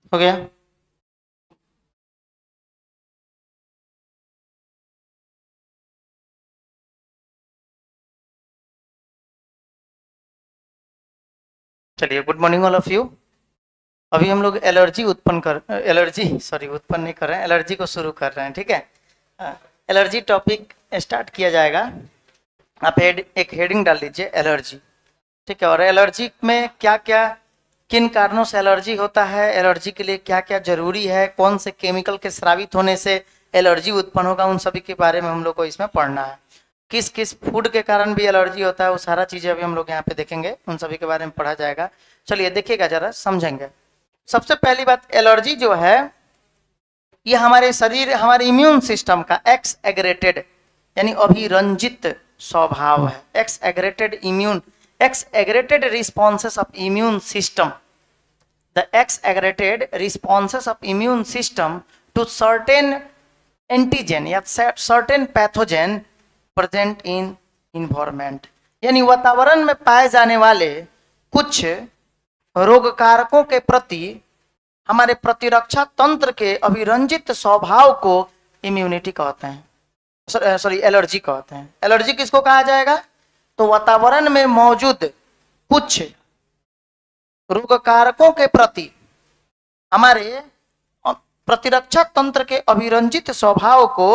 हो गया। चलिए, good morning all of you. अभी हम लोग एलर्जी सॉरी उत्पन्न नहीं कर रहे हैं, एलर्जी को शुरू कर रहे हैं। ठीक है, एलर्जी टॉपिक स्टार्ट किया जाएगा। आप एक हेडिंग डाल दीजिए, एलर्जी। ठीक है, और एलर्जी में क्या क्या, किन कारणों से एलर्जी होता है, एलर्जी के लिए क्या क्या जरूरी है, कौन से केमिकल के स्रावित होने से एलर्जी उत्पन्न होगा, उन सभी के बारे में हम लोग को इसमें पढ़ना है। किस किस फूड के कारण भी एलर्जी होता है, वो सारा चीजें अभी हम लोग यहाँ पे देखेंगे, उन सभी के बारे में पढ़ा जाएगा। चलिए देखिएगा जरा, समझेंगे। सबसे पहली बात, एलर्जी जो है ये हमारे शरीर, हमारे इम्यून सिस्टम का एक्स एग्रेटेड यानी अभिरंजित स्वभाव है। Exaggerated responses of immune system, the exaggerated responses of immune system to certain antigen या certain pathogen present in environment, यानी वातावरण में पाए जाने वाले कुछ रोग कारकों के प्रति हमारे प्रतिरक्षा तंत्र के अभिरंजित स्वभाव को इम्यूनिटी कहते हैं, सॉरी एलर्जी कहते हैं। एलर्जी किसको कहा जाएगा? तो वातावरण में मौजूद कुछ रोग कारकों के प्रति हमारे प्रतिरक्षा तंत्र के अभिरंजित स्वभाव को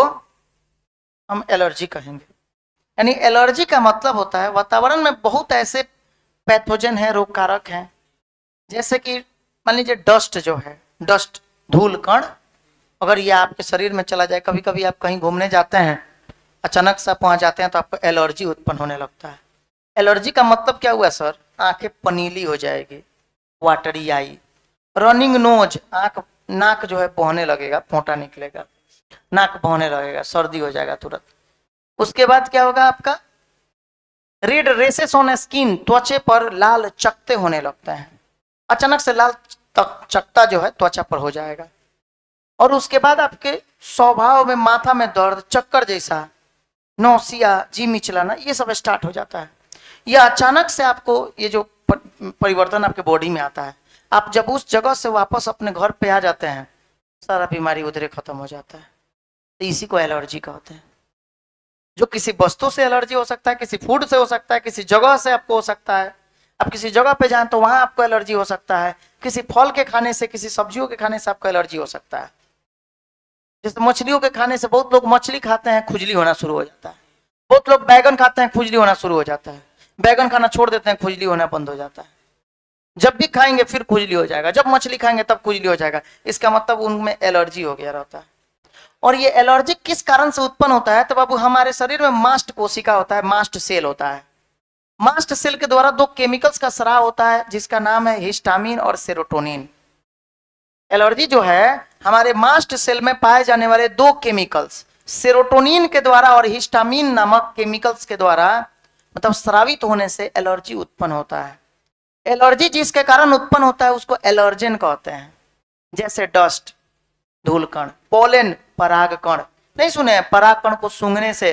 हम एलर्जी कहेंगे। यानी एलर्जी का मतलब होता है वातावरण में बहुत ऐसे पैथोजन है, रोग कारक हैं, जैसे कि मान लीजिए डस्ट जो है, डस्ट धूल कण, अगर ये आपके शरीर में चला जाए, कभी कभी आप कहीं घूमने जाते हैं, अचानक से आप वहां जाते हैं तो आपको एलर्जी उत्पन्न होने लगता है। एलर्जी का मतलब क्या हुआ सर? आंखें पनीली हो जाएगी, वाटरी आई, रनिंग नोज, आंख नाक जो है बहने लगेगा, पोंटा निकलेगा, नाक बहने लगेगा, सर्दी हो जाएगा तुरंत। उसके बाद क्या होगा आपका? रेड रेसेस ऑन स्किन, त्वचे पर लाल चकते होने लगते हैं, अचानक से लाल चकता जो है त्वचा पर हो जाएगा। और उसके बाद आपके स्वभाव में माथा में दर्द, चक्कर जैसा, नौसिया, जी मिचलाना, ये सब स्टार्ट हो जाता है। यह अचानक से आपको ये जो परिवर्तन आपके बॉडी में आता है, आप जब उस जगह से वापस अपने घर पे आ जाते हैं, सारा बीमारी उधरे खत्म हो जाता है। तो इसी को एलर्जी कहते हैं। जो किसी वस्तु से एलर्जी हो सकता है, किसी फूड से हो सकता है, किसी जगह से आपको हो सकता है, आप किसी जगह पे जाएं तो वहां आपको एलर्जी हो सकता है, किसी फल के खाने से, किसी सब्जियों के खाने से आपको एलर्जी हो सकता है। जैसे मछलियों के खाने से बहुत लोग मछली खाते हैं, खुजली होना शुरू हो जाता है। बहुत लोग बैगन खाते हैं, खुजली होना शुरू हो जाता है। बैगन खाना छोड़ देते हैं, खुजली होना बंद हो जाता है। जब भी खाएंगे फिर खुजली हो जाएगा, जब मछली खाएंगे तब खुजली हो जाएगा। इसका मतलब उनमें एलर्जी हो गया रहता है। और ये एलर्जी किस कारण से उत्पन्न होता है? तो बाबू हमारे शरीर में मास्ट कोशिका होता है, मास्ट सेल होता है। मास्ट सेल के द्वारा दो केमिकल्स का स्राव होता है, जिसका नाम है हिस्टामिन और सेरोटोनिन। एलर्जी जो है हमारे मास्ट सेल में पाए जाने वाले दो केमिकल्स, सेरोटोनिन के द्वारा और हिस्टामिन नामक केमिकल्स के द्वारा मतलब स्रावित होने से एलर्जी उत्पन्न होता है। एलर्जी जिसके कारण उत्पन्न होता है उसको एलर्जेन कहते हैं। जैसे डस्ट धूलकण, पोलन परागकण, नहीं सुने हैं? परागकण को सूंघने से,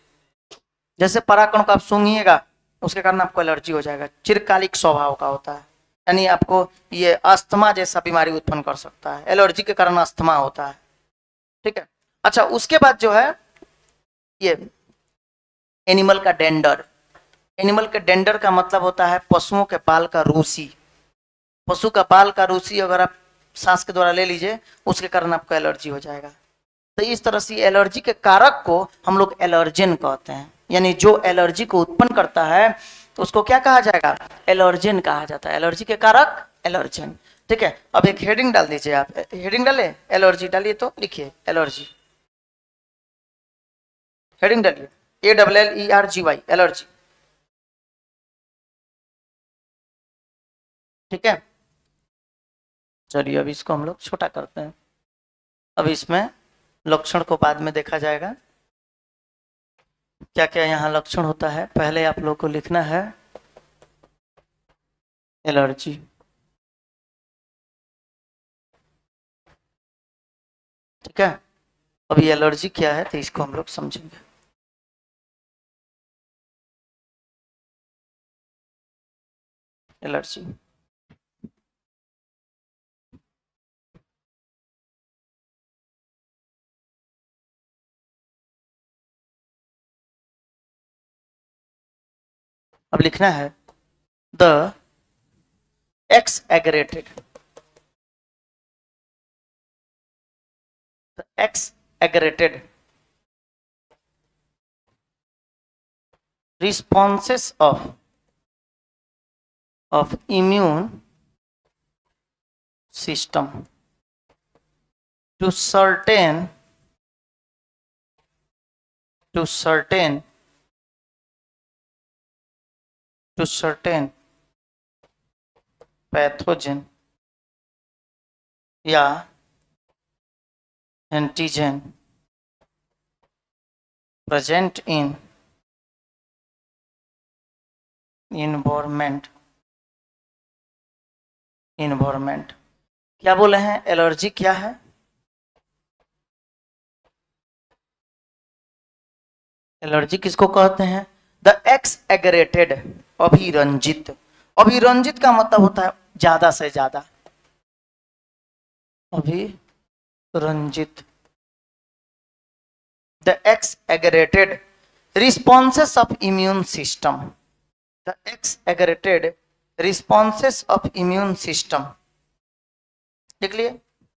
जैसे परागकण को आप सूंघिएगा उसके कारण आपको एलर्जी हो जाएगा। चिरकालिक स्वभाव का होता है, यानी आपको ये अस्थमा जैसा बीमारी उत्पन्न कर सकता है। एलर्जी के कारण अस्थमा होता है। ठीक है, अच्छा उसके बाद जो है ये एनिमल का डेंडर। एनिमल के डेंडर का मतलब होता है पशुओं के बाल का रूसी। पशु का बाल का रूसी अगर आप सांस के द्वारा ले लीजिए, उसके कारण आपको एलर्जी हो जाएगा। तो इस तरह से एलर्जी के कारक को हम लोग एलर्जेन कहते हैं, यानी जो एलर्जी को उत्पन्न करता है तो उसको क्या कहा जाएगा? एलर्जेन कहा जाता है। एलर्जी के कारक एलर्जेन। ठीक है, अब एक हेडिंग डाल दीजिए आप, हेडिंग डाले, एलर्जी डालिए, तो लिखिए एलर्जी, हेडिंग डालिए, ALLERGY, एलर्जी। ठीक है, चलिए अब इसको हम लोग छोटा करते हैं। अब इसमें लक्षण को बाद में देखा जाएगा, क्या क्या यहाँ लक्षण होता है। पहले आप लोग को लिखना है एलर्जी। ठीक है, अब ये एलर्जी क्या है तो इसको हम लोग समझेंगे। एलर्जी, अब लिखना है the exaggerated, exaggerated responses of immune system to certain pathogen या antigen present in environment क्या बोले हैं? एलर्जी क्या है? एलर्जी किसको कहते हैं? The x एग्रेटेड, अभिरंजित। अभिरंजित का मतलब होता है ज्यादा से ज्यादा, अभिरंजित। The exaggerated responses of immune system, the exaggerated responses of immune system, देख लिए,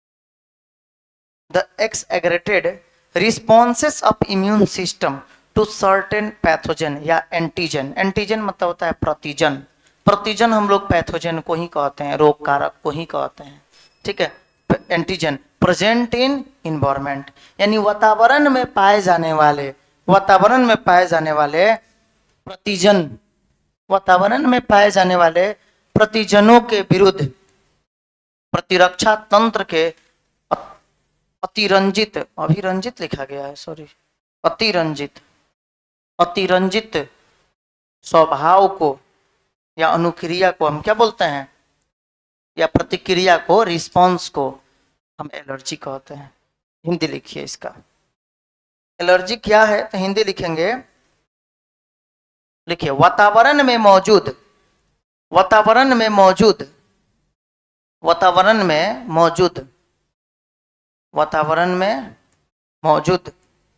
the exaggerated responses of immune system to certain pathogen या एंटीजन। एंटीजन मतलब होता है प्रतिजन। प्रतिजन हम लोग पैथोजन को ही कहते हैं, रोग कारक को ही कहते हैं, ठीक है। एंटीजन प्रेजेंट इन इन्वायरमेंट, यानी वातावरण में पाए जाने वाले, वातावरण में पाए जाने वाले प्रतिजन, वातावरण में पाए जाने वाले प्रतिजनों के विरुद्ध प्रतिरक्षा तंत्र के अतिरंजित, अभिरंजित लिखा गया है, सॉरी, अतिरंजित, अतिरंजित स्वभाव को या अनुक्रिया को हम क्या बोलते हैं, या प्रतिक्रिया को, रिस्पॉन्स को हम एलर्जी कहते हैं। हिंदी लिखिए इसका, एलर्जी क्या है तो हिंदी लिखेंगे, लिखिए वातावरण में मौजूद, वातावरण में मौजूद, वातावरण में मौजूद, वातावरण में मौजूद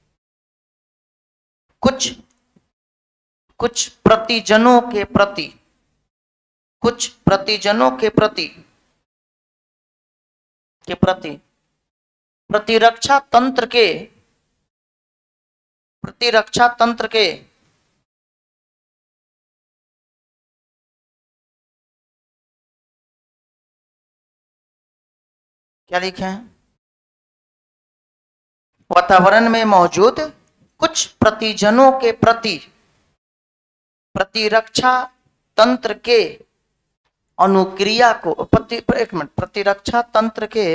कुछ प्रतिजनों के प्रति, कुछ प्रतिजनों के प्रति प्रतिरक्षा तंत्र के, प्रतिरक्षा तंत्र के क्या लिखे हैं, वातावरण में मौजूद कुछ प्रतिजनों के प्रति प्रतिरक्षा तंत्र के अनुक्रिया को, एक मिनट, प्रतिरक्षा तंत्र के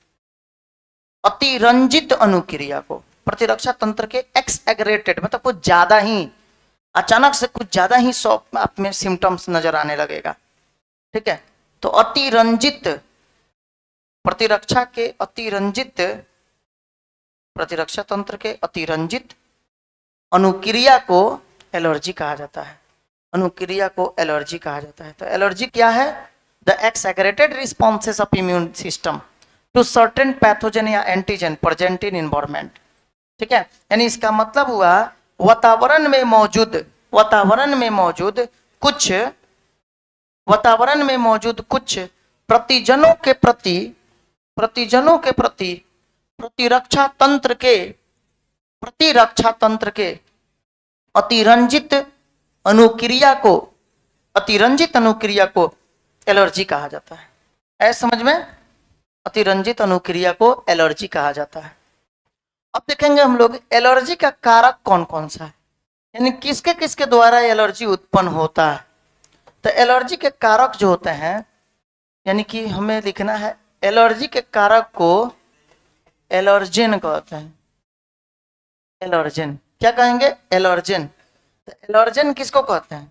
अतिरंजित अनुक्रिया को, प्रतिरक्षा तंत्र के एक्स एग्रेटेड मतलब कुछ ज्यादा ही, अचानक से कुछ ज्यादा ही आप में सिम्टम्स नजर आने लगेगा, ठीक है। तो अतिरंजित, प्रतिरक्षा के अतिरंजित, प्रतिरक्षा तंत्र के अतिरंजित अनुक्रिया को एलर्जी कहा जाता है, अनुक्रिया को एलर्जी कहा जाता है। तो एलर्जी क्या है? The exaggerated responses of immune system to certain pathogen या एंटीजन प्रेजेंट इन एनवायरनमेंट, ठीक है। यानी इसका मतलब हुआ वातावरण में मौजूद, वातावरण में मौजूद कुछ, वातावरण में मौजूद कुछ प्रतिजनों के प्रति, प्रतिजनों के प्रति प्रतिरक्षा तंत्र के, प्रतिरक्षा तंत्र के अतिरंजित अनुक्रिया को, अतिरंजित अनुक्रिया को एलर्जी कहा जाता है। ऐसे समझ में, अतिरंजित अनुक्रिया को एलर्जी कहा जाता है। अब देखेंगे हम लोग एलर्जी का कारक कौन कौन सा है, यानी किसके किसके द्वारा एलर्जी उत्पन्न होता है। तो एलर्जी के कारक जो होते हैं, यानी कि हमें लिखना है एलर्जी के कारक को एलर्जेन कहते हैं। एलर्जेन क्या कहेंगे? एलर्जेन। तो एलर्जेन किसको कहते हैं?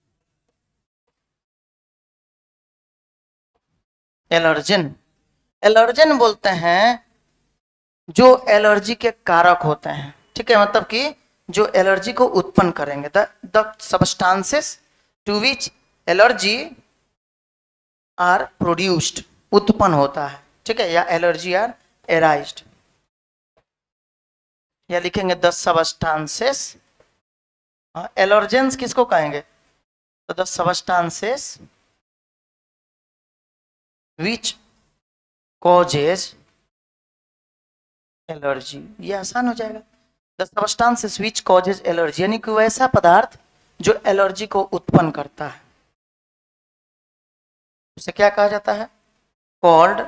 एलर्जेन, एलर्जेन बोलते हैं जो एलर्जी के कारक होते हैं, ठीक है। मतलब कि जो एलर्जी को उत्पन्न करेंगे, the substances to which allergy are produced, उत्पन्न होता है, ठीक है, या एलर्जी आर एराइज्ड, या लिखेंगे द सबस्टांसेस। एलर्जेंस किसको कहेंगे? तो the substances which causes allergy, ये आसान हो जाएगा। The substances which causes allergy, यानी कि वैसा पदार्थ जो एलर्जी को उत्पन्न करता है, उसे क्या कहा जाता है? Called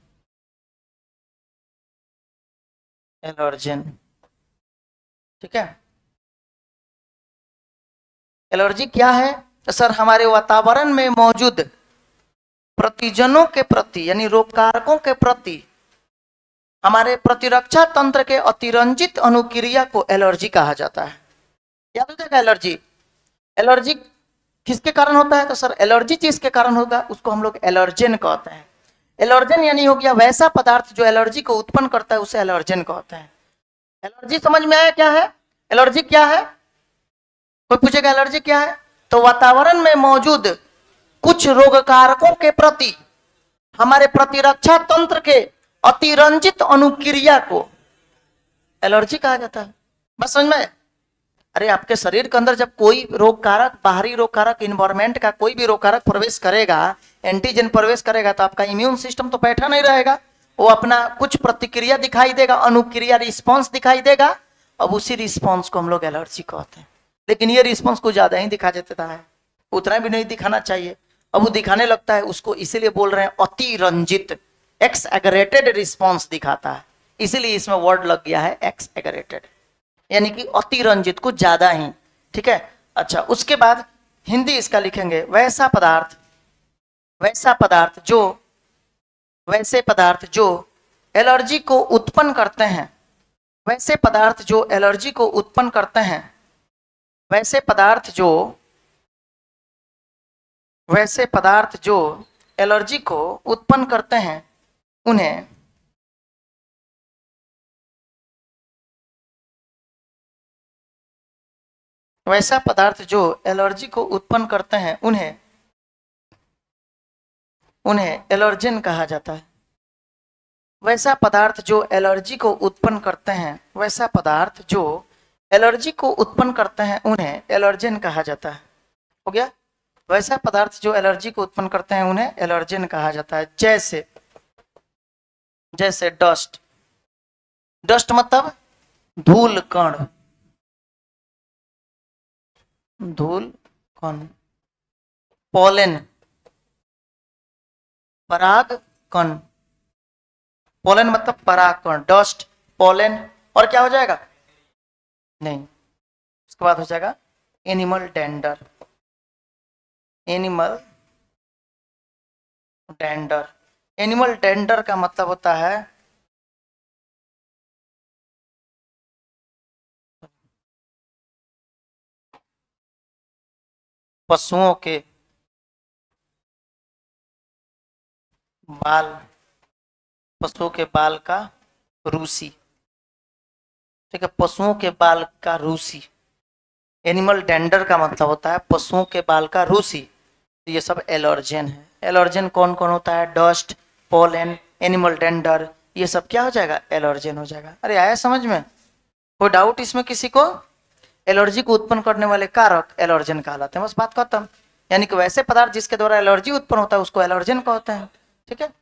allergen. ठीक है, एलर्जी क्या है? तो सर हमारे वातावरण में मौजूद प्रतिजनों के प्रति यानी रोगकारकों के प्रति हमारे प्रतिरक्षा तंत्र के अतिरंजित अनुक्रिया को एलर्जी कहा जाता है। याद हो जाएगा एलर्जी। एलर्जी किसके कारण होता है? तो सर एलर्जी जिसके कारण होगा उसको हम लोग एलर्जेन कहते हैं। एलर्जेन यानी हो गया वैसा पदार्थ जो एलर्जी को उत्पन्न करता है, उसे एलर्जेन कहते हैं। एलर्जी समझ में आया क्या है? एलर्जी क्या है? कोई पूछेगा एलर्जी क्या है? तो वातावरण में मौजूद कुछ रोग कारकों के प्रति हमारे प्रतिरक्षा तंत्र के अतिरंजित अनुक्रिया को एलर्जी कहा जाता है। बस समझ में? अरे आपके शरीर के अंदर जब कोई रोग कारक, बाहरी रोग कारक, इन्वायरमेंट का कोई भी रोग कारक प्रवेश करेगा, एंटीजन प्रवेश करेगा, तो आपका इम्यून सिस्टम तो बैठा नहीं रहेगा, वो अपना कुछ प्रतिक्रिया दिखाई देगा, अनुक्रिया रिस्पॉन्स दिखाई देगा। अब उसी रिस्पॉन्स को हम लोग एलर्जी कहते हैं। लेकिन ये रिस्पॉन्स को ज्यादा ही दिखा देता है, उतना भी नहीं दिखाना चाहिए। अब वो दिखाने लगता है, उसको इसीलिए बोल रहे हैं अतिरंजित, एक्सएगरेटेड रिस्पॉन्स दिखाता है, इसीलिए इसमें वर्ड लग गया है एक्सएगरेटेड, यानी कि अतिरंजित, कुछ ज्यादा ही। ठीक है, अच्छा उसके बाद हिंदी इसका लिखेंगे वैसा पदार्थ, वैसा पदार्थ जो, वैसे पदार्थ जो एलर्जी को उत्पन्न करते हैं, वैसे पदार्थ जो एलर्जी को उत्पन्न करते हैं, वैसे पदार्थ जो, वैसे पदार्थ जो एलर्जी को उत्पन्न करते हैं उन्हें वैसा पदार्थ जो एलर्जी को उत्पन्न करते हैं उन्हें एलर्जेन कहा जाता है। वैसा पदार्थ जो एलर्जी को उत्पन्न करते हैं, वैसा पदार्थ जो एलर्जी को उत्पन्न करते हैं उन्हें एलर्जेन कहा जाता है। हो गया? वैसा पदार्थ जो एलर्जी को उत्पन्न करते हैं उन्हें एलर्जेन कहा जाता है। जैसे जैसे डस्ट, डस्ट मतलब धूल कण, धूल कण। पोलन, पराग कण, पोलन मतलब पराग कण, डस्ट, पोलन, और क्या हो जाएगा? नहीं, उसके बाद हो जाएगा animal dander, animal dander. Animal dander का मतलब होता है पशुओं के बाल, पशुओं के बाल का रूसी। ठीक है, पशुओं के बाल का रूसी, एनिमल डेंडर का मतलब होता है पशुओं के बाल का रूसी। तो ये सब एलर्जेन है। एलर्जेन कौन कौन होता है? डस्ट, पोलन, एनिमल डेंडर, ये सब क्या हो जाएगा? एलर्जेन हो जाएगा। अरे आया समझ में? कोई डाउट इसमें किसी को? एलर्जी को उत्पन्न करने वाले कारक एलर्जेन कहलाते हैं, बस बात खत्म। यानी कि वैसे पदार्थ जिसके द्वारा एलर्जी उत्पन्न होता है उसको एलर्जेन कहते हैं। ठीक है,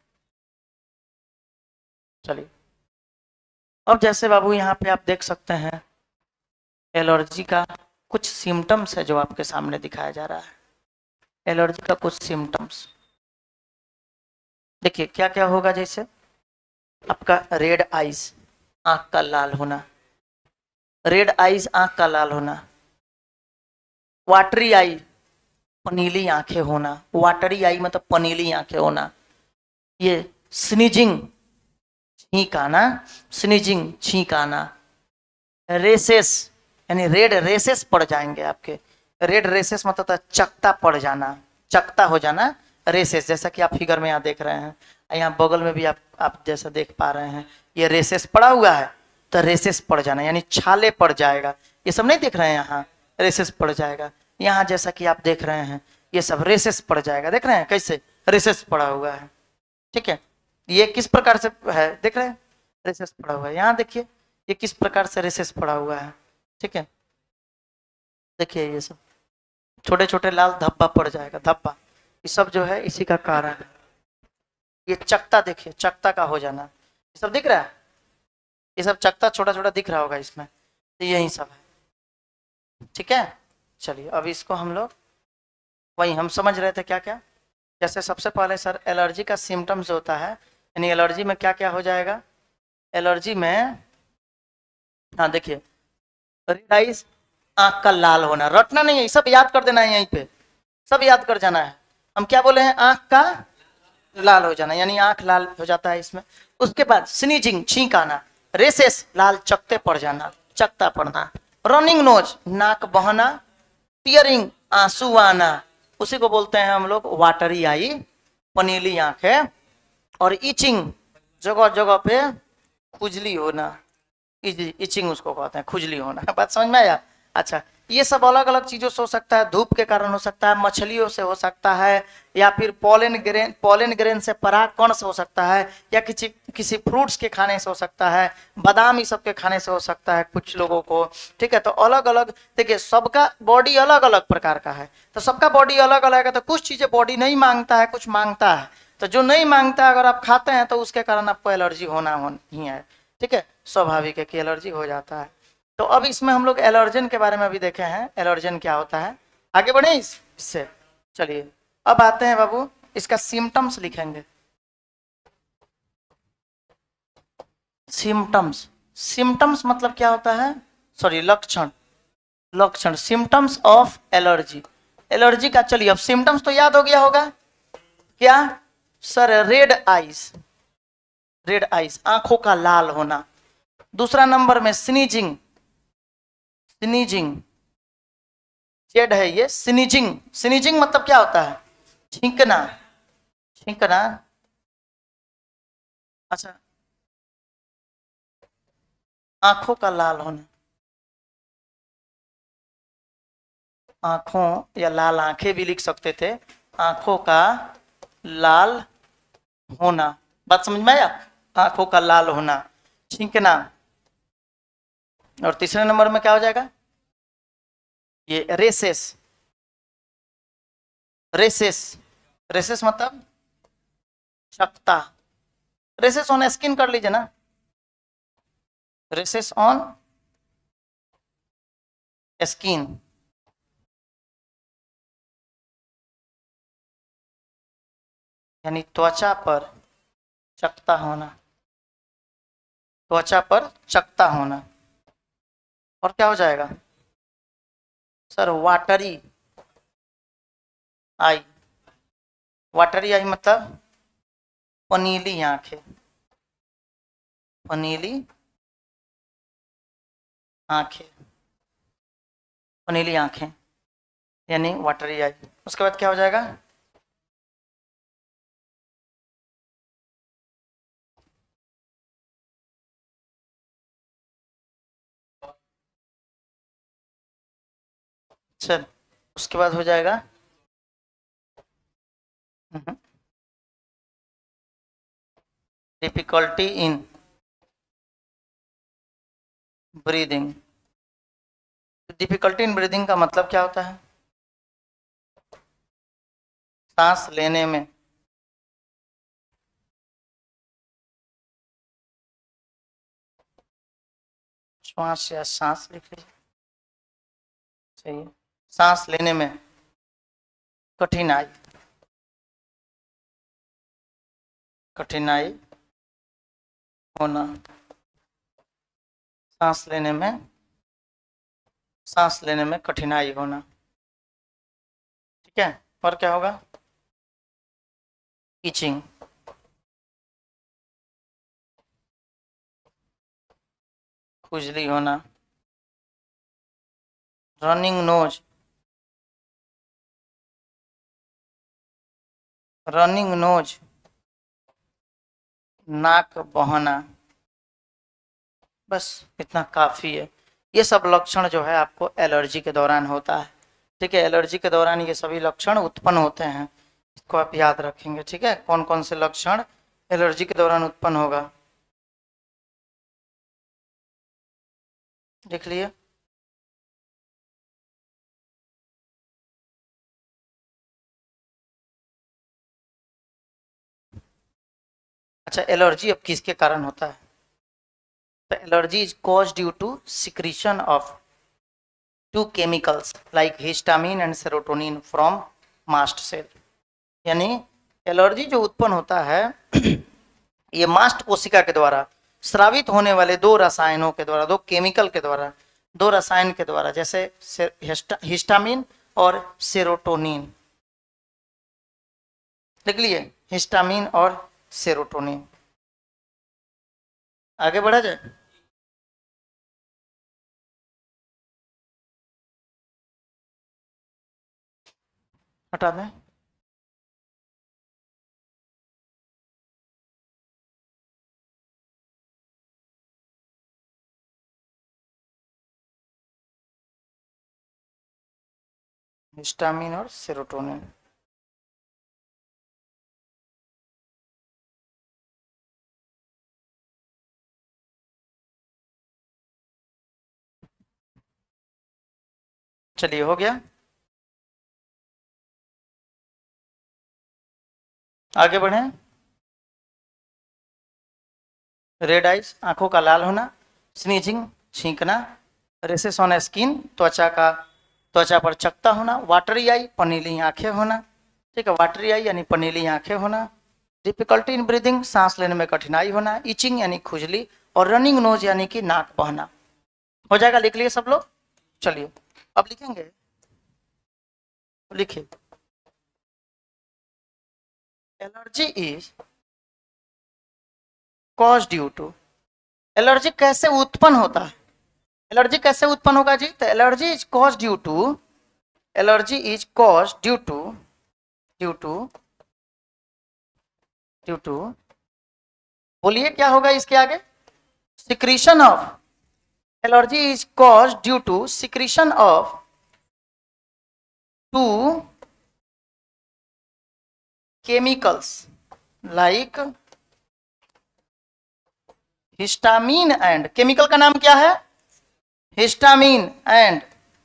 चलिए अब जैसे बाबू यहाँ पे आप देख सकते हैं एलर्जी का कुछ सिम्टम्स है जो आपके सामने दिखाया जा रहा है। एलर्जी का कुछ सिम्टम्स देखिए क्या क्या होगा। जैसे आपका रेड आइज, आंख का लाल होना, रेड आइज आंख का लाल होना, वाटरी आई, पनीली आंखें होना, वाटरी आई मतलब पनीली आंखें होना, ये स्नीजिंग, छींक आना, स्नीजिंग छींक आना, रेसेस यानी रेड रेसेस पड़ जाएंगे आपके। रेड रेसेस मतलब चकता पड़ जाना, चकता हो जाना, रेसेस, जैसा कि आप फिगर में यहाँ देख रहे हैं, यहाँ बगल में भी आप जैसा देख पा रहे हैं ये रेसेस पड़ा हुआ है, तो रेसेस पड़ जाना यानी छाले पड़ जाएगा। ये सब नहीं देख रहे हैं, यहाँ रेसेस पड़ जाएगा, यहाँ जैसा कि आप देख रहे हैं ये सब रेसेस पड़ जाएगा। देख रहे हैं कैसे रेसेस पड़ा हुआ है? ठीक है, ये किस प्रकार से है देख रहे हैं? रेसेस पड़ा हुआ है। यहाँ देखिए ये किस प्रकार से रेसेस पड़ा हुआ है। ठीक है, देखिए ये सब छोटे छोटे लाल धब्बा पड़ जाएगा, धब्बा। ये सब जो है इसी का कारण है। ये चकता देखिए, चकता का हो जाना, ये सब दिख रहा है, ये सब चकता छोटा छोटा दिख रहा होगा इसमें, तो यही सब है। ठीक है, चलिए अब इसको हम लोग वही हम समझ रहे थे क्या क्या। जैसे सबसे पहले सर एलर्जी का सिम्टम्स होता है, यानी एलर्जी में क्या क्या हो जाएगा। एलर्जी में हाँ देखिए, रेड आइज, आंख का लाल होना, रटना नहीं है, सब याद कर देना है, यहीं पे सब याद कर जाना है। हम क्या बोले हैं, आंख का लाल हो जाना, यानी आंख लाल हो जाता है इसमें। उसके बाद स्नीजिंग, छींक आना, रेसेस, लाल चकते पड़ जाना, चकता पड़ना, रनिंग नोज, नाक बहना, टीयरिंग, आंसू आना, उसी को बोलते हैं हम लोग वाटरी आई, पनीली आंखें, और इचिंग, जगह जगह पे खुजली होना, इचिंग उसको कहते हैं, खुजली होना। बात समझ में आया। अच्छा, ये सब अलग अलग चीजों से हो सकता है, धूप के कारण हो सकता है, मछलियों से हो सकता है, या फिर पॉलन ग्रेन से, परागकण से हो सकता है, या किसी किसी फ्रूट्स के खाने से हो सकता है, बादाम ये सब के खाने से हो सकता है कुछ लोगों को। ठीक है, तो अलग अलग देखिए, सबका बॉडी अलग अलग प्रकार का है, तो सबका बॉडी अलग अलग है, तो कुछ चीजें बॉडी नहीं मांगता है, कुछ मांगता है, तो जो नहीं मांगता है अगर आप खाते हैं तो उसके कारण आपको एलर्जी होना ही है। ठीक है, स्वाभाविक है कि एलर्जी हो जाता है। तो अब इसमें हम लोग एलर्जन के बारे में अभी देखे हैं, एलर्जन क्या होता है। आगे बढ़े इससे, चलिए अब आते हैं बाबू, इसका सिम्टम्स लिखेंगे। सिम्टम्स, सिम्टम्स मतलब क्या होता है, सॉरी लक्षण, लक्षण, सिम्टम्स ऑफ एलर्जी, एलर्जी का। चलिए अब सिम्टम्स तो याद हो गया होगा, क्या sir, red eyes, red eyes, आंखों का लाल होना। दूसरा नंबर में स्नीजिंग, स्नीजिंग, जेड है ये, स्नीजिंग, स्नीजिंग मतलब क्या होता है, छींकना, छींकना। अच्छा, आंखों का लाल होना, आंखों या लाल आंखें भी लिख सकते थे, आंखों का लाल होना, बात समझ में आया, आंखों का लाल होना, छींकना। और तीसरे नंबर में क्या हो जाएगा, ये रेसेस, रेसेस, रेसेस मतलब चकता, रेसेस ऑन स्किन कर लीजिए ना, रेसेस ऑन स्किन, यानी त्वचा पर चकता होना, त्वचा पर चकता होना। और क्या हो जाएगा sir, watery eye, watery eye मतलब पनीली आंखें, पनीली आंखें, पनीली आंखें, यानी वाटरी आई। उसके बाद क्या हो जाएगा, चल उसके बाद हो जाएगा difficulty in breathing. Difficulty in breathing का मतलब क्या होता है, सांस लेने में, श्वास या सांस लिख लीजिए, चाहिए, सांस लेने में कठिनाई, कठिनाई होना, सांस लेने में, सांस लेने में कठिनाई होना। ठीक है, और क्या होगा, इचिंग, खुजली होना, रनिंग नोज, रनिंग नोज, नाक बहना, बस इतना काफी है। ये सब लक्षण जो है आपको एलर्जी के दौरान होता है। ठीक है, एलर्जी के दौरान ये सभी लक्षण उत्पन्न होते हैं, इसको आप याद रखेंगे। ठीक है, कौन कौन से लक्षण एलर्जी के दौरान उत्पन्न होगा, देख लिए। अच्छा, एलर्जी अब किसके कारण होता है? तो allergy is cause due to secretion of two chemicals like histamine and serotonin from mast cell. यानी एलर्जी जो उत्पन्न होता है ये मास्ट कोशिका के द्वारा स्रावित होने वाले दो रसायनों के द्वारा, दो केमिकल के द्वारा, दो रसायन के द्वारा, जैसे हिस्टामिन और सेरोटोनिन। लिख लिए, हिस्टामिन और सेरोटोनिन। आगे बढ़ा जाए। हटा दें। हिस्टामिन और सेरोटोनिन। चलिए, हो गया। आगे बढ़े। रेड आइज, आंखों का लाल होना। स्नीजिंग, छींकना। रेसेस ऑन स्किन, त्वचा पर चकता होना। वाटरी आई, पनीली आंखें होना। ठीक है, वाटरी आई यानी पनीली आंखें होना। डिफिकल्टी इन ब्रीदिंग, सांस लेने में कठिनाई होना। इचिंग यानी खुजली। और रनिंग नोज यानी कि नाक बहना। हो जाएगा, लिख लिए सब लोग। चलिए अब लिखेंगे। लिखिए, allergy is cause due to. Allergy कैसे उत्पन्न होता है? एलर्जी कैसे उत्पन्न होगा जी? तो allergy is cause due to, allergy is cause due to, due to, due to, बोलिए क्या होगा इसके आगे? Secretion of. Allergy is cause due to secretion of two chemicals like histamine and, chemical का नाम क्या है? Histamine and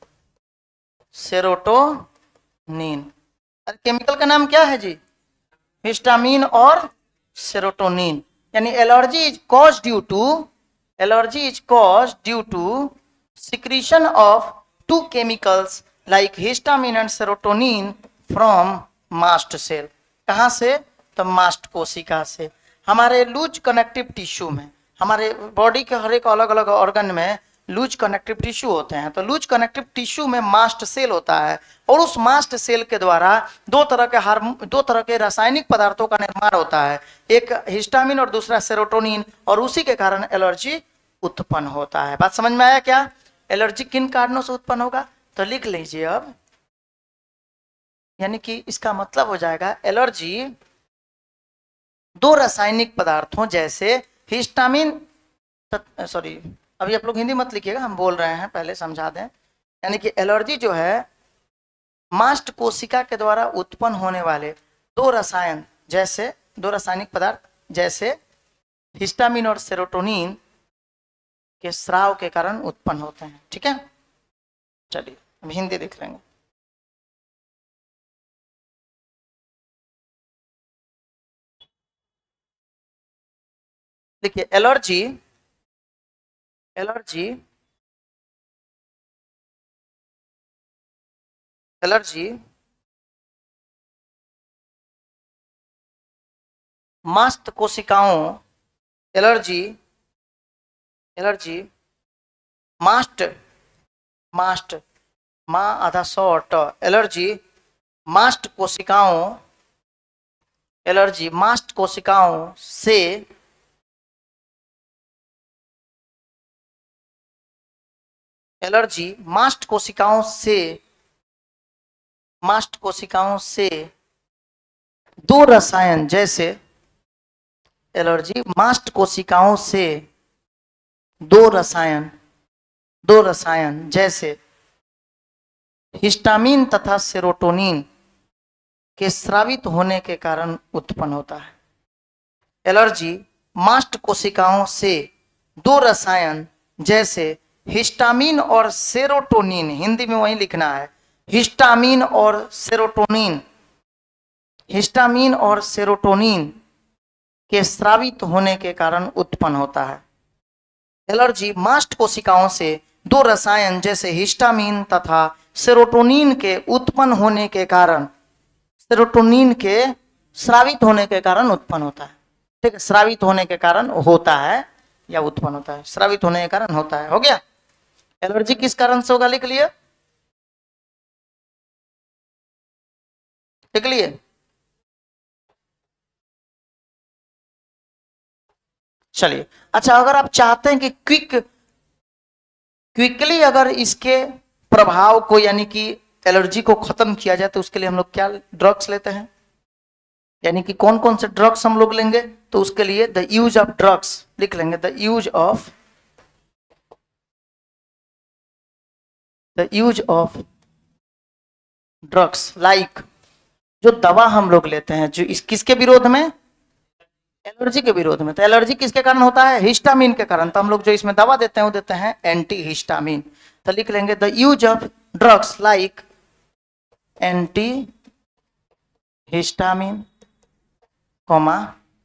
serotonin. अरे केमिकल का नाम क्या है जी? हिस्टामिन और सेरोटोनिन। यानी allergy is cause due to, allergy is cause due to secretion of two chemicals like histamine and serotonin from mast cell. कहाँ से? तो मास्ट कोशिका से। हमारे लूज कनेक्टिव टिश्यू में, हमारे बॉडी के हर एक अलग अलग ऑर्गन में लूज कनेक्टिव टिश्यू होते हैं। तो लूज कनेक्टिव टिश्यू में मास्ट सेल होता है और उस मास्ट सेल के द्वारा दो तरह के रासायनिक पदार्थों का निर्माण होता है, एक हिस्टामिन और दूसरा सेरोटोनिन, और उसी के कारण एलर्जी उत्पन्न होता है। बात समझ में आया क्या? एलर्जी किन कारणों से उत्पन्न होगा? तो लिख लीजिए अब। यानी कि इसका मतलब हो जाएगा एलर्जी दो रासायनिक पदार्थों जैसे हिस्टामिन, सॉरी अभी आप लोग हिंदी मत लिखिएगा, हम बोल रहे हैं, पहले समझा दें। यानी कि एलर्जी जो है मास्ट कोशिका के द्वारा उत्पन्न होने वाले दो रसायन, जैसे दो रासायनिक पदार्थ जैसे हिस्टामिन और सेरोटोनिन के स्राव के कारण उत्पन्न होते हैं। ठीक है, चलिए अब हिंदी देख लेंगे। देखिए, एलर्जी, एलर्जी, एलर्जी मास्ट कोशिकाओं, एलर्जी, एलर्जी मास्ट, मास्ट माँ आधा शॉर्ट, एलर्जी मास्ट कोशिकाओं, एलर्जी मास्ट कोशिकाओं से एलर्जी मास्ट कोशिकाओं से, मास्ट कोशिकाओं से दो रसायन जैसे, एलर्जी मास्ट कोशिकाओं से दो रसायन, दो रसायन जैसे हिस्टामिन तथा सेरोटोनिन के स्रावित होने के कारण उत्पन्न होता है। एलर्जी मास्ट कोशिकाओं से दो रसायन जैसे हिस्टामिन और सेरोटोनिन, हिंदी में वही लिखना है, हिस्टामिन और सेरोटोनिन, हिस्टामिन और सेरोटोनिन के स्रावित होने के कारण उत्पन्न होता है। एलर्जी मास्ट कोशिकाओं से दो रसायन जैसे हिस्टामिन तथा सेरोटोनिन के उत्पन्न होने के कारण, सेरोटोनिन के स्रावित होने के कारण उत्पन्न होता है। ठीक है, स्रावित होने के कारण होता है या उत्पन्न होता है, स्रावित होने के कारण होता है। हो गया। एलर्जी किस कारण से होगा लिख लिए, लिख लिए। चलिए, अच्छा, अगर आप चाहते हैं कि क्विकली अगर इसके प्रभाव को यानी कि एलर्जी को खत्म किया जाए तो उसके लिए हम लोग क्या ड्रग्स लेते हैं, यानी कि कौन कौन से ड्रग्स हम लोग लेंगे, तो उसके लिए द यूज ऑफ ड्रग्स लिख लेंगे, the use of drugs like, जो दवा हम लोग लेते हैं जो इस किसके विरोध में, एलर्जी के विरोध में। तो एलर्जी किसके कारण होता है, हिस्टामिन के कारण। तो हम लोग जो इसमें दवा देते हैं वो देते हैं एंटी हिस्टामिन। तो लिख लेंगे the use of drugs like antihistamine, comma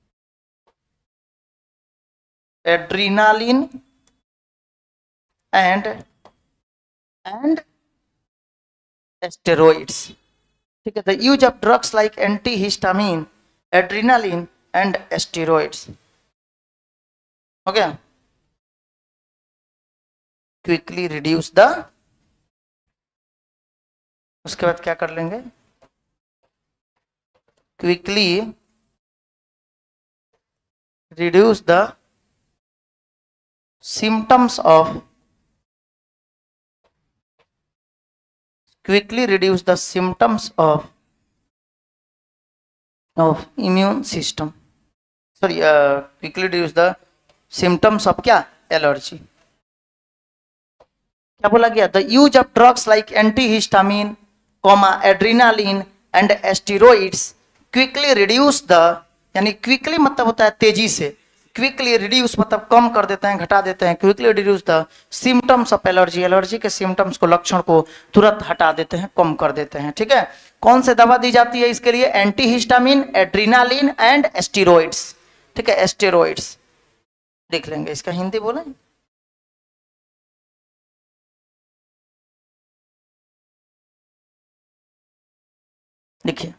adrenaline and steroids. ठीक है, the use of drugs like antihistamine, adrenaline and steroids. हो गया। क्विकली रिड्यूस द, उसके बाद क्या कर लेंगे, quickly reduce the symptoms of, quickly reduce the symptoms of immune system, sorry, quickly reduce the symptoms of क्या, allergy. क्या बोला गया, the use of drugs like antihistamine, comma adrenaline and steroids quickly reduce the, यानी quickly मतलब होता है तेजी से, क्विकली रिड्यूस मतलब कम कर देते हैं, घटा देते हैं, quickly reduce the symptoms of allergy, allergy के सिम्टम्स को, लक्षण को तुरंत हटा देते हैं, कम कर देते हैं। ठीक है, कौन से दवा दी जाती है इसके लिए, एंटीहिस्टामिन, एड्रीनालिन एंड स्टेरॉइड्स। ठीक है, स्टेरॉइड्स देख लेंगे, इसका हिंदी बोले, देखिए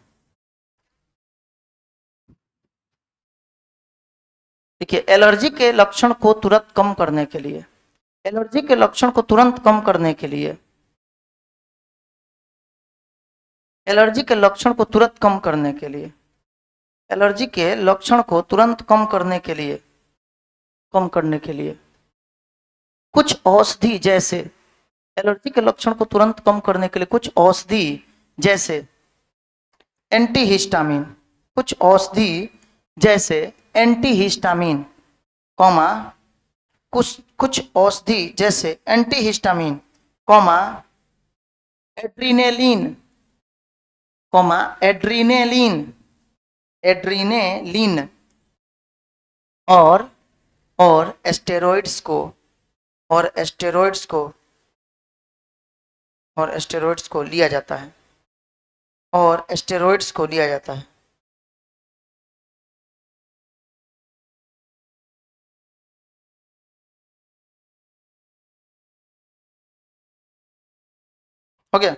देखिए, एलर्जी के लक्षण को तुरंत कम करने के लिए, एलर्जी के लक्षण को तुरंत कम करने के लिए, एलर्जी के लक्षण को तुरंत कम करने के लिए, एलर्जी के लक्षण को तुरंत कम करने के लिए, कम करने के लिए कुछ औषधि जैसे, एलर्जी के लक्षण को तुरंत कम करने के लिए कुछ औषधि जैसे एंटीहिस्टामिन, कुछ औषधि जैसे एंटीहिस्टामिन, कॉमा कुछ औषधि जैसे antihistamine, comma adrenaline, comma adrenaline, adrenaline और स्टेरॉइड्स को, और स्टेरॉइड्स को, और स्टेरॉइड्स को लिया जाता है, और स्टेरॉइड्स को लिया जाता है। हो गया।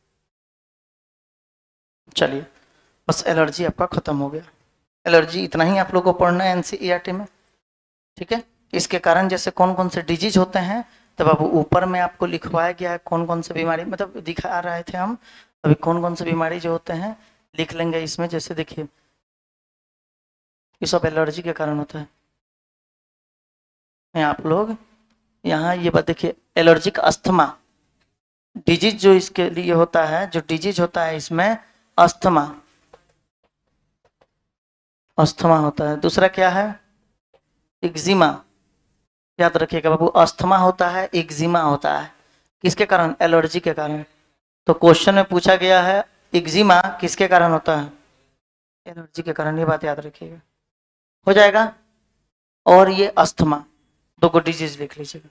चलिए, बस एलर्जी आपका खत्म हो गया। एलर्जी इतना ही आप लोगों को पढ़ना है एनसीईआरटी में। ठीक है, इसके कारण जैसे कौन कौन से डिजीज होते हैं, तब अब ऊपर में आपको लिखवाया गया है कौन कौन से बीमारी, मतलब दिखा रहे थे हम अभी कौन कौन से बीमारी जो होते हैं, लिख लेंगे इसमें। जैसे देखिए, ये सब एलर्जी के कारण होता है। आप लोग यहाँ ये बात देखिए, एलर्जिक अस्थमा डिजीज जो इसके लिए होता है, जो डिजीज होता है इसमें अस्थमा, अस्थमा होता है। दूसरा क्या है, एक्जिमा, याद रखिएगा बाबू, अस्थमा होता है, एक्जिमा होता है, किसके कारण, एलर्जी के कारण। तो क्वेश्चन में पूछा गया है एक्जिमा किसके कारण होता है, एलर्जी के कारण, ये बात याद रखिएगा, हो जाएगा। और ये अस्थमा, दो को डिजीज लिख लीजिएगा।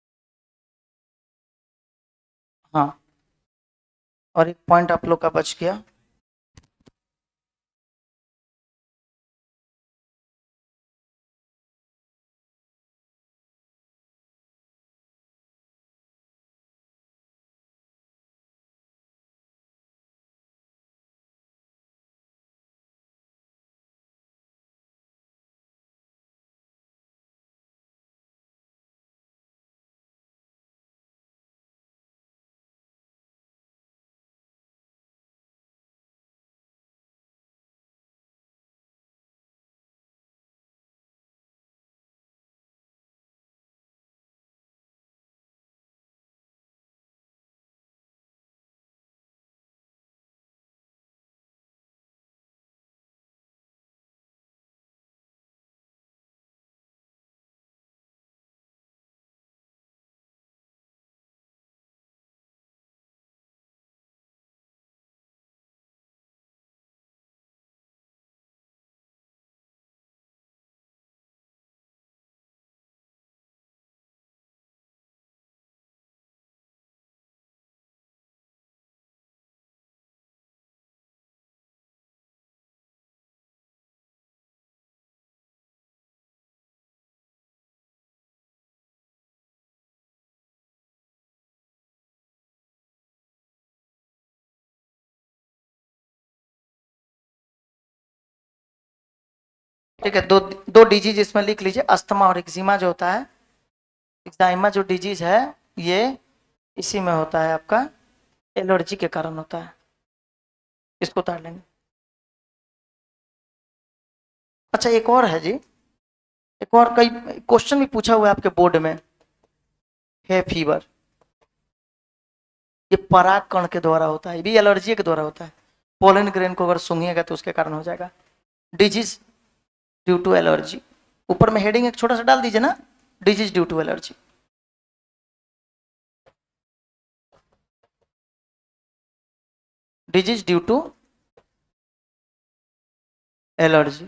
हाँ, और एक पॉइंट आप लोग का बच गया, ठीक है, दो दो डिजीज इसमें लिख लीजिए, अस्थमा और एक्जिमा जो होता है, एक्जिमा जो डिजीज है ये इसी में होता है, आपका एलर्जी के कारण होता है। इसको उतार लेंगे। अच्छा एक और है जी, एक और कई क्वेश्चन भी पूछा हुआ है आपके बोर्ड में, है फीवर, ये पराग कण के द्वारा होता है, ये भी एलर्जी के द्वारा होता है। पोलन ग्रेन को अगर सूंघिएगा तो उसके कारण हो जाएगा। डिजीज ड्यू टू एलर्जी, ऊपर में हेडिंग एक छोटा सा डाल दीजिए ना, disease due to allergy. Disease due to allergy,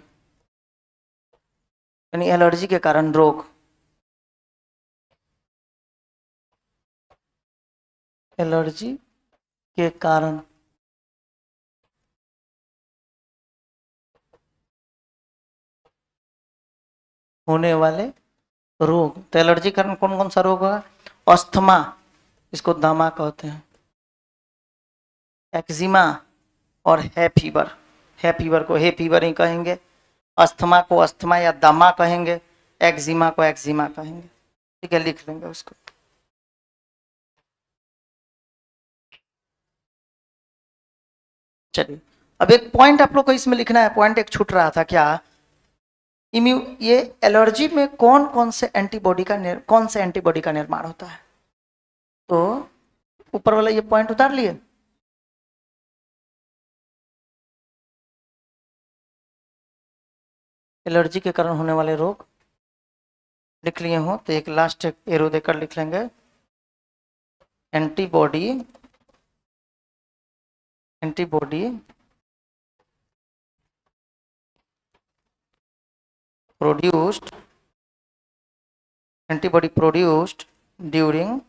यानी एलर्जी के कारण रोग, एलर्जी के कारण होने वाले रोग। तो एलर्जी के कारण कौन कौन सा रोग होगा? अस्थमा, इसको दमा कहते हैं, एक्जिमा और है फीवर, है फीवर को है फीवर ही कहेंगे, अस्थमा को अस्थमा या दमा कहेंगे, एक्जिमा को एक्जिमा कहेंगे। ठीक है, लिख लेंगे उसको। चलिए अब एक पॉइंट आप लोग को इसमें लिखना है, पॉइंट एक छूट रहा था क्या, ये एलर्जी में कौन कौन से एंटीबॉडी का निर्माण होता है। तो ऊपर वाला ये पॉइंट उतार लिए, एलर्जी के कारण होने वाले रोग लिख लिए हो तो एक लास्ट एरो देकर लिख लेंगे, एंटीबॉडी produced ड्यूरिंग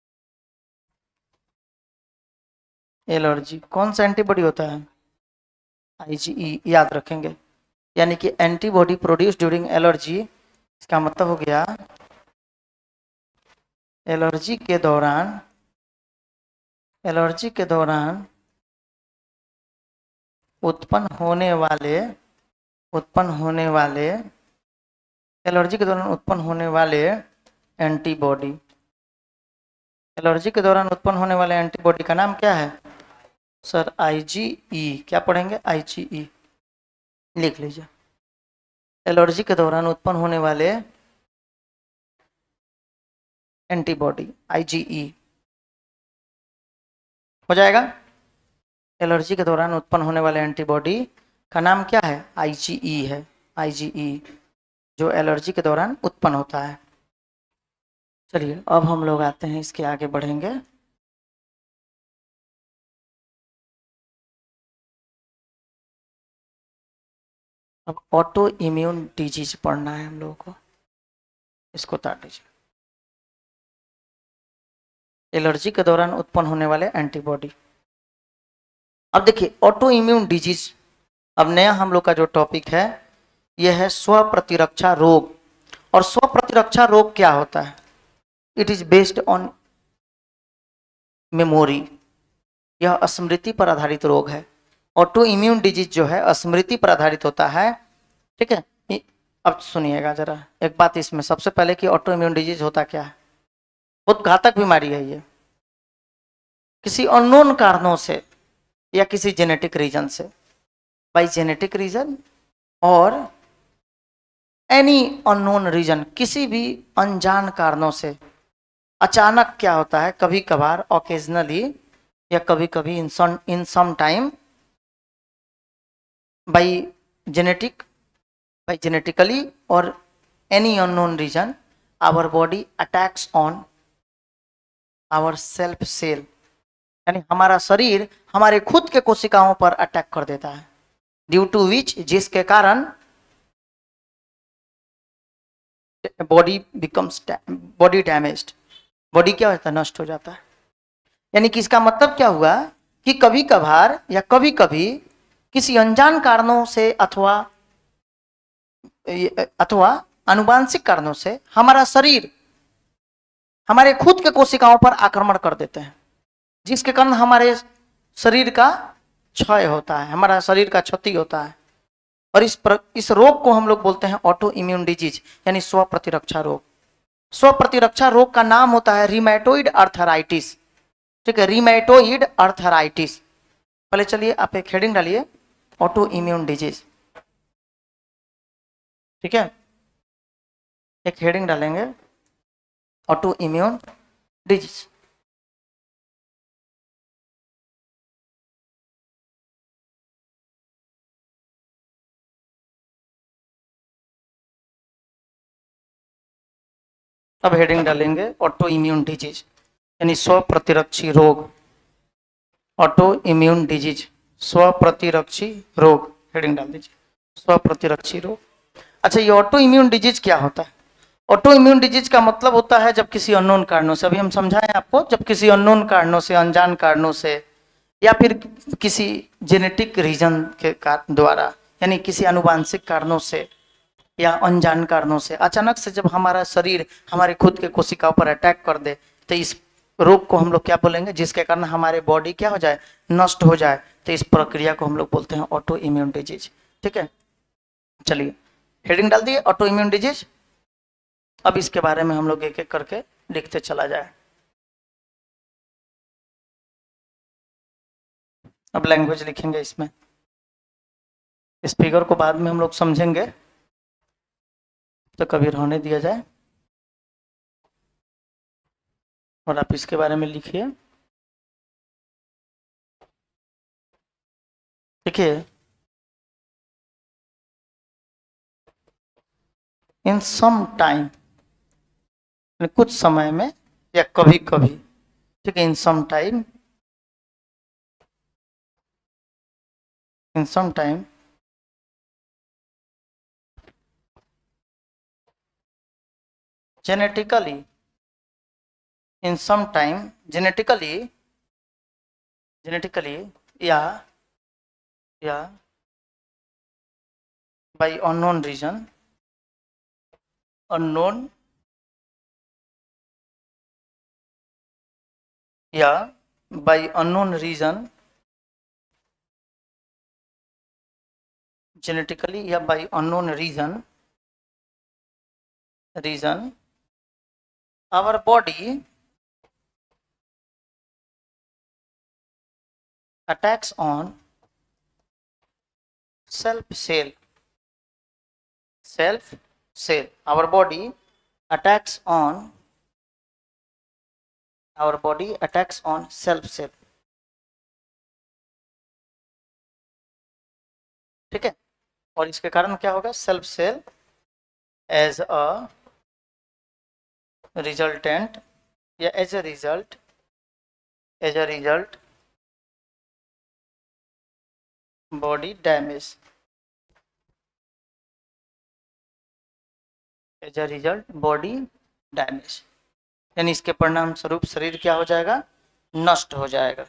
एलर्जी। कौन सा एंटीबॉडी होता है? IgE, याद रखेंगे। यानी कि एंटीबॉडी प्रोड्यूस ड्यूरिंग एलर्जी, इसका मतलब हो गया एलर्जी के दौरान उत्पन्न होने वाले एंटीबॉडी, एलर्जी के दौरान उत्पन्न होने वाले एंटीबॉडी का नाम क्या है सर? IgE। क्या पढ़ेंगे? IgE लिख लीजिए। एलर्जी के दौरान उत्पन्न होने वाले एंटीबॉडी IgE हो जाएगा। एलर्जी के दौरान उत्पन्न होने वाले एंटीबॉडी का नाम क्या है? IgE है, IgE जो एलर्जी के दौरान उत्पन्न होता है। चलिए अब हम लोग आते हैं, इसके आगे बढ़ेंगे। अब ऑटो इम्यून डिजीज पढ़ना है हम लोगों को, इसको उतार लीजिए। एलर्जी के दौरान उत्पन्न होने वाले एंटीबॉडी। अब देखिए ऑटो इम्यून डिजीज, अब नया हम लोग का जो टॉपिक है यह है स्व प्रतिरक्षा रोग। और स्व प्रतिरक्षा रोग क्या होता है? It is based on memory, यह स्मृति पर आधारित रोग है। ऑटो इम्यून डिजीज जो है स्मृति पर आधारित होता है। ठीक है, अब सुनिएगा जरा एक बात इसमें, सबसे पहले कि ऑटो इम्यून डिजीज होता क्या है। बहुत घातक बीमारी है ये, किसी अननोन कारणों से या किसी जेनेटिक रीजन से, बाई जेनेटिक रीजन और एनी अननोन रीजन, किसी भी अनजान कारणों से अचानक क्या होता है, कभी कभार ऑकेजनली या कभी कभी in some time by genetically और any unknown reason our body attacks on our self cell, यानी हमारा शरीर हमारे खुद के कोशिकाओं पर अटैक कर देता है। ड्यू टू विच, जिसके कारण बॉडी डैमेज्ड, बॉडी क्या होता है? नष्ट हो जाता है। यानी कि इसका मतलब क्या हुआ कि कभी कभार या कभी कभी किसी अनजान कारणों से अथवा आनुवांशिक कारणों से हमारा शरीर हमारे खुद के कोशिकाओं पर आक्रमण कर देते हैं, जिसके कारण हमारे शरीर का क्षय होता है, हमारा शरीर का क्षति होता है। और इस रोग को हम लोग बोलते हैं ऑटो इम्यून डिजीज, यानी स्व प्रतिरक्षा रोग। स्व प्रतिरक्षा रोग का नाम होता है रिमेटोइड अर्थराइटिस। ठीक है, रिमेटोइड अर्थराइटिस। पहले चलिए आप एक हेडिंग डालिए, ऑटो इम्यून डिजीज। ठीक है, एक हेडिंग डालेंगे, ऑटो इम्यून डिजीज। अब हेडिंग डालेंगे ऑटो इम्यून डिजीज, यानी स्व प्रतिरक्षी रोग। ऑटो इम्यून डिजीज, स्व प्रतिरक्षी रोग, हेडिंग डाल दीजिए, स्व प्रतिरक्षी रोग। अच्छा, ये ऑटो इम्यून डिजीज क्या होता है? ऑटो इम्यून डिजीज का मतलब होता है जब किसी अननोन कारणों से, अभी हम समझाएं आपको, जब किसी अननोन कारणों से, अनजान कारणों से, या फिर किसी जेनेटिक रीजन के द्वारा, यानी किसी अनुवांशिक कारणों से या अनजान कारणों से अचानक से जब हमारा शरीर हमारे खुद के कोशिकाओं पर अटैक कर दे, तो इस रोग को हम लोग क्या बोलेंगे? जिसके कारण हमारे बॉडी क्या हो जाए? नष्ट हो जाए। तो इस प्रक्रिया को हम लोग बोलते हैं ऑटो इम्यून डिजीज। ठीक है, चलिए हेडिंग डाल दिए, ऑटो इम्यून डिजीज। अब इसके बारे में हम लोग एक एक करके लिखते चला जाए। अब लैंग्वेज लिखेंगे इसमें, स्पीकर को बाद में हम लोग समझेंगे, तो कभी रहने दिया जाए। और आप इसके बारे में लिखिए। देखिए, इन सम टाइम, कुछ समय में या कभी कभी। ठीक है, in some time, in some time genetically, in some time genetically, genetically या बाय अननोन रीजन, अननोन या बाय अननोन रीजन, जेनेटिकली या by unknown reason, our body attacks on self cell, our body attacks on self cell। ठीक है, और इसके कारण क्या होगा? Self cell as a resultant या as a result body damage, as a result body damage, यानी इसके परिणाम स्वरूप शरीर क्या हो जाएगा? नष्ट हो जाएगा।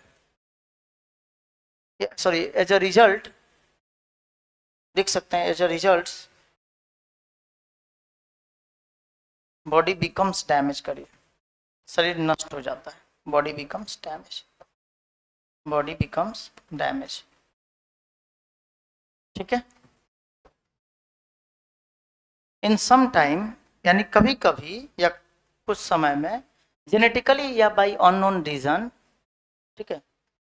सॉरी, एज अ रिजल्ट लिख सकते हैं, as a result body becomes damage. करिए, शरीर नष्ट हो जाता है, बॉडी बिकम्स डैमेज। ठीक है, इन सम टाइम यानी कभी कभी या कुछ समय में, जेनेटिकली या बाय अननोन रीजन। ठीक है,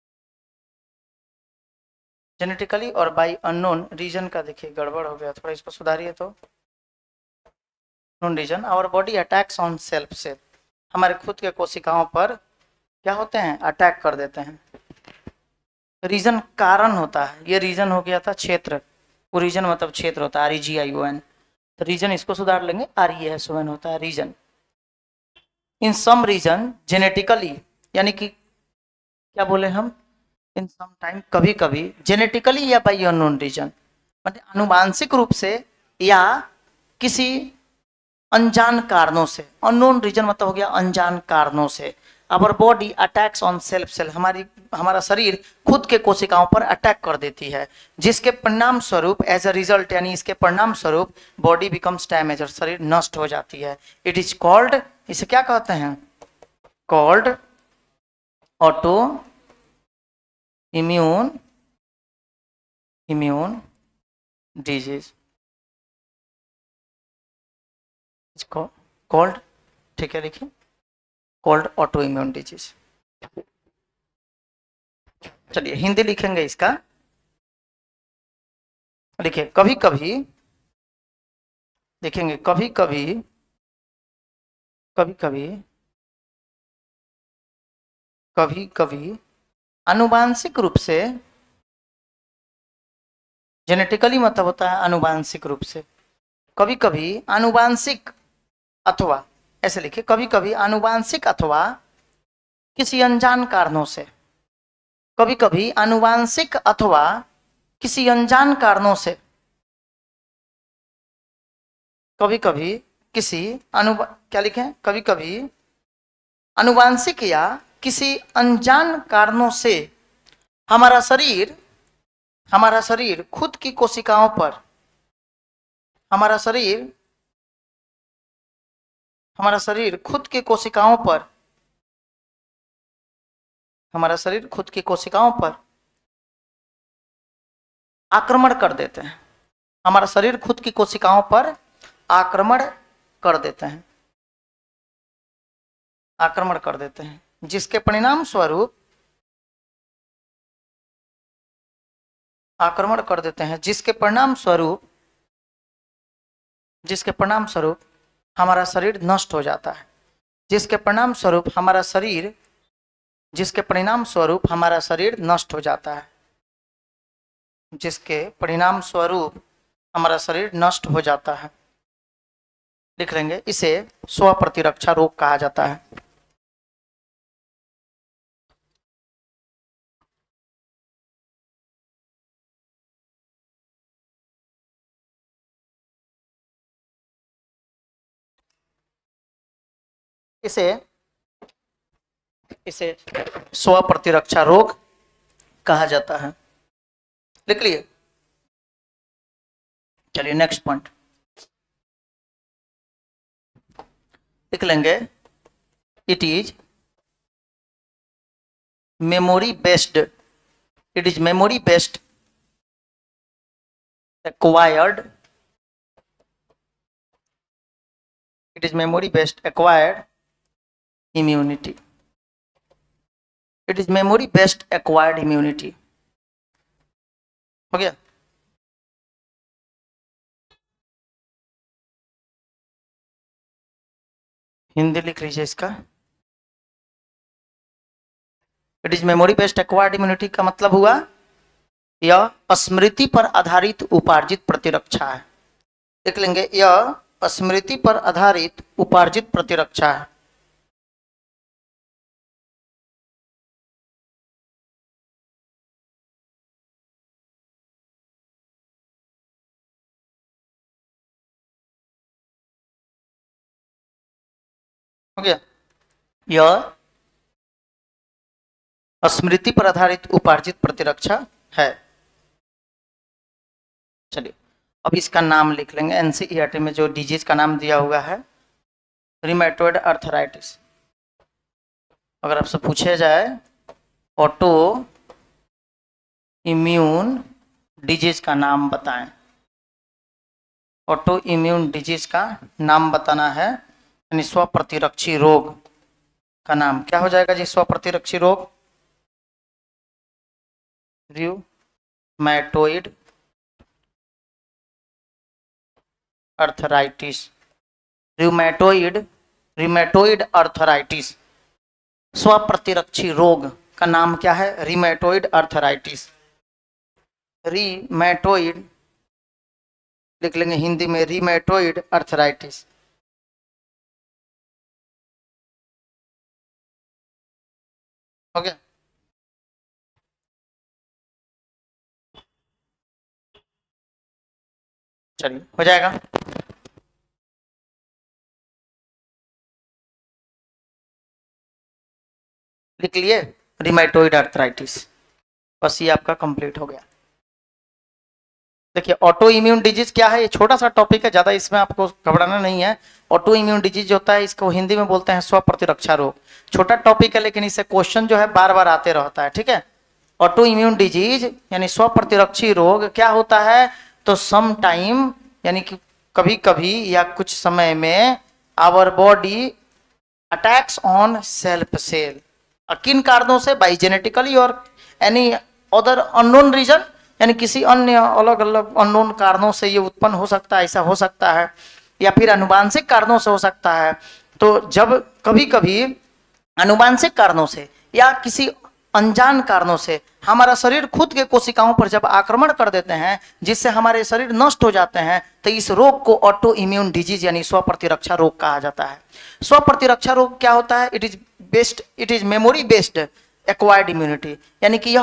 जेनेटिकली और बाय अननोन रीजन का देखिए गड़बड़ हो गया, थोड़ा इसको सुधारिए। तो known reason, our body attacks on self cell, हमारे खुद के कोशिकाओं पर क्या होते हैं? अटैक कर देते हैं। रीजन कारण होता है, ये रीजन हो गया था क्षेत्र, रीजन मतलब क्षेत्र होता है, REGION। तो रीजन इसको सुधार लेंगे, RESON होता है reason. In some reason genetically, यानी कि क्या बोले हम? इन सम टाइम कभी कभी, जेनेटिकली या बाय अननोन रीजन, मतलब आनुवांशिक रूप से या किसी अनजान कारणों से। अननोन रीजन मतलब हो गया अनजान कारणों से। Our body attacks on self cell, हमारा शरीर खुद के कोशिकाओं पर अटैक कर देती है, जिसके परिणाम स्वरूप एज अ रिजल्ट, यानी इसके परिणाम स्वरूप बॉडी बिकम्स डैमेज, और शरीर नष्ट हो जाती है। इट इज कॉल्ड, इसे क्या कहते हैं? कॉल्ड ऑटो इम्यून डिजीज इसको कोल्ड, ठीक है, लिखिए कोल्ड ऑटो इम्यून डिजीज। चलिए हिंदी लिखेंगे इसका, देखिए कभी कभी देखेंगे, कभी कभी कभी कभी कभी कभी आनुवांशिक रूप से, जेनेटिकली मतलब होता है आनुवांशिक रूप से, कभी कभी आनुवांशिक अथवा, ऐसे लिखिए, कभी कभी आनुवांशिक अथवा किसी अनजान कारणों से, कभी कभी आनुवांशिक अथवा किसी अनजान कारणों से, कभी कभी किसी क्या लिखें, कभी कभी आनुवांशिक या किसी अनजान कारणों से हमारा शरीर खुद की कोशिकाओं पर, हमारा शरीर खुद की कोशिकाओं पर, हमारा शरीर खुद की कोशिकाओं पर आक्रमण कर देते हैं, हमारा शरीर खुद की कोशिकाओं पर आक्रमण कर देते हैं, आक्रमण कर देते हैं, जिसके परिणाम स्वरूप आक्रमण कर देते हैं, जिसके परिणाम स्वरूप हमारा शरीर नष्ट हो जाता है, जिसके परिणाम स्वरूप हमारा शरीर नष्ट हो जाता है, जिसके परिणाम स्वरूप हमारा शरीर नष्ट हो जाता है। लिख लेंगे, इसे स्व प्रतिरक्षा रोग कहा जाता है। इसे स्व प्रतिरक्षा रोग कहा जाता है। लिख लिए। चलिए नेक्स्ट पॉइंट लिख लेंगे, it is memory based, acquired, it is memory based acquired immunity, it is memory based acquired immunity। हो गया। हिंदी लिख लीजिए इसका। It is memory based acquired immunity का मतलब हुआ यह स्मृति पर आधारित उपार्जित प्रतिरक्षा है। लिख लेंगे, यह स्मृति पर आधारित उपार्जित प्रतिरक्षा है। हो गया। यह स्मृति पर आधारित उपार्जित प्रतिरक्षा है। चलिए अब इसका नाम लिख लेंगे। एनसीईआरटी में जो डिजीज का नाम दिया हुआ है रिमेटॉइड आर्थराइटिस। अगर आपसे पूछा जाए ऑटो इम्यून डिजीज का नाम बताएं, ऑटो इम्यून डिजीज का नाम बताना है, यानी स्व प्रतिरक्षी रोग का नाम क्या हो जाएगा जी? स्व प्रतिरक्षी रोग रियूमैटोइड आर्थराइटिस। रिमेटोइड आर्थराइटिस, स्व प्रतिरक्षी रोग का नाम क्या है? रिमेटोइड आर्थराइटिस। रिमेटोइड लिख लेंगे हिंदी में, रिमेटोइड आर्थराइटिस। हो गया। चलिए हो जाएगा। लिख लिए रिमेटोइड आर्थराइटिस, बस ये आपका कंप्लीट हो गया। देखिए ऑटो इम्यून डिजीज क्या है? ये छोटा सा टॉपिक है, ज्यादा इसमें आपको घबराना नहीं है। ऑटो इम्यून डिजीज होता है, इसको हिंदी में बोलते हैं स्व प्रतिरक्षा रोग। छोटा टॉपिक है लेकिन इससे क्वेश्चन जो है बार बार आते रहता है, ठीक है। ऑटो इम्यून डिजीज यानी स्व प्रतिरक्षी रोग क्या होता है? तो सम टाइम यानी कि कभी कभी या कुछ समय में our body attacks on self cell, किन कारणों से? बाई जेनेटिकली और एनी अदर अननोन रीजन, यानी किसी अन्य अलग अलग अननोन कारणों से ये उत्पन्न हो सकता है, ऐसा हो सकता है, या फिर अनुवांशिक कारणों से हो सकता है। तो जब कभी कभी अनुवांशिक कारणों से या किसी अनजान कारणों से हमारा शरीर खुद के कोशिकाओं पर जब आक्रमण कर देते हैं, जिससे हमारे शरीर नष्ट हो जाते हैं, तो इस रोग को ऑटो इम्यून डिजीज यानी स्व प्रतिरक्षा रोग कहा जाता है। स्व प्रतिरक्षा रोग क्या होता है? It is memory based acquired immunity, यानी कि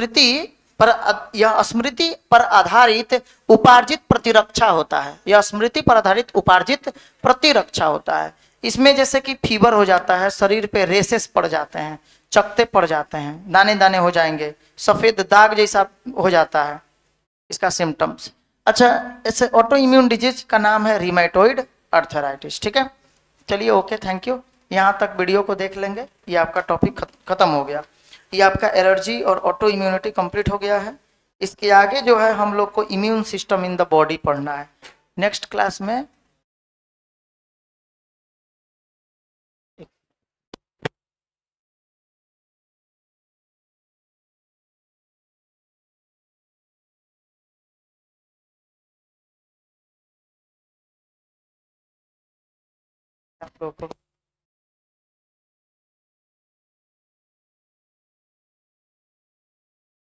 यह स्मृति पर आधारित उपार्जित प्रतिरक्षा होता है। यह स्मृति पर आधारित उपार्जित प्रतिरक्षा होता है। इसमें जैसे कि फीवर हो जाता है, शरीर पे रेसेस पड़ जाते हैं, चकत्ते पड़ जाते हैं, दाने दाने हो जाएंगे, सफेद दाग जैसा हो जाता है, इसका सिम्टम्स। अच्छा, ऐसे ऑटो इम्यून डिजीज का नाम है रिमेटोइड आर्थराइटिस। ठीक है, चलिए ओके, थैंक यू। यहाँ तक वीडियो को देख लेंगे, ये आपका टॉपिक खत्म हो गया। ये आपका एलर्जी और ऑटो इम्यूनिटी कंप्लीट हो गया है। इसके आगे जो है हम लोग को immune system in the body पढ़ना है नेक्स्ट क्लास में। आप लोग को